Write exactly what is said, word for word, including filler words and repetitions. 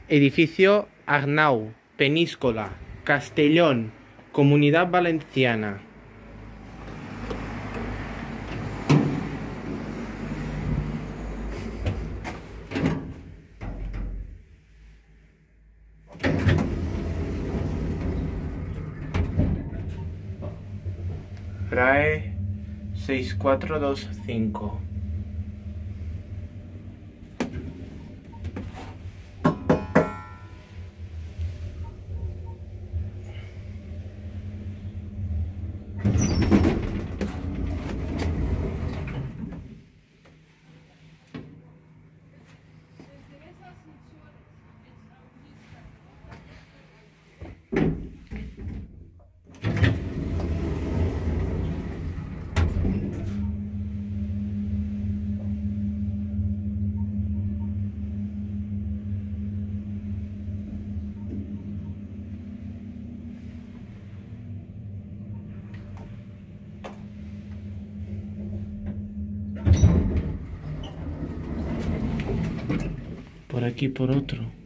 Edificio Arnau, Peníscola, Castellón, Comunidad Valenciana. R A E seis cuatro dos cinco. Por aquí por otro.